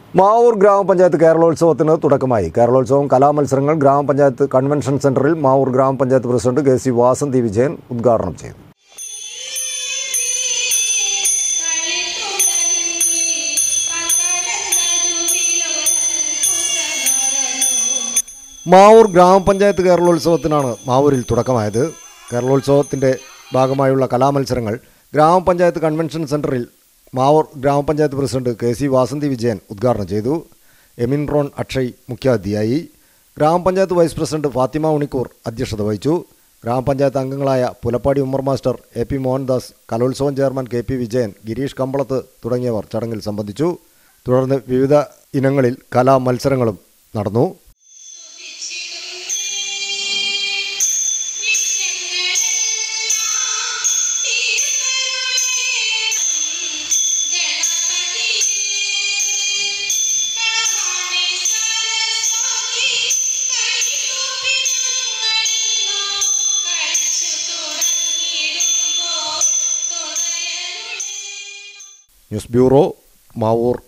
മാവൂർ ഗ്രാമപഞ്ചായത്ത് കേരളോത്സവത്തിന് തുടക്കമായി. കേരളോത്സവം കലാമത്സരങ്ങൾ ഗ്രാമപഞ്ചായത്ത് കൺവെൻഷൻ സെന്ററിൽ മാവൂർ ഗ്രാമപഞ്ചായത്ത് പ്രസിഡന്റ് കെ.സി. വാസന്തി വിജയൻ ഉദ്ഘാടനം ചെയ്തു. മാവൂർ ഗ്രാമപഞ്ചായത്ത് കേരളോത്സവത്തിനാണ് മാവൂരിൽ തുടക്കമായത്. കേരളോത്സവത്തിൻ്റെ ഭാഗമായുള്ള കലാമത്സരങ്ങൾ ഗ്രാമപഞ്ചായത്ത് കൺവെൻഷൻ സെന്ററിൽ മാവൂർ ഗ്രാമപഞ്ചായത്ത് പ്രസിഡന്റ് കെ.സി. വാസന്തി വിജയൻ ഉദ്ഘാടനം ചെയ്തു. എമിൻ റോൺ അക്ഷയ് മുഖ്യാതിഥിയായി. ഗ്രാമപഞ്ചായത്ത് വൈസ് പ്രസിഡന്റ് ഫാത്തിമ ഉണിക്കൂർ അധ്യക്ഷത വഹിച്ചു. ഗ്രാമപഞ്ചായത്ത് അംഗങ്ങളായ പുലപ്പാടി ഉമ്മർ മാസ്റ്റർ, എ.പി. മോഹൻദാസ്, കലോത്സവം ചെയർമാൻ കെ.പി. വിജയൻ, ഗിരീഷ് കമ്പളത്ത് തുടങ്ങിയവർ ചടങ്ങിൽ സംബന്ധിച്ചു. തുടർന്ന് വിവിധ ഇനങ്ങളിൽ കലാമത്സരങ്ങളും നടന്നു. News bureau, Mavoor.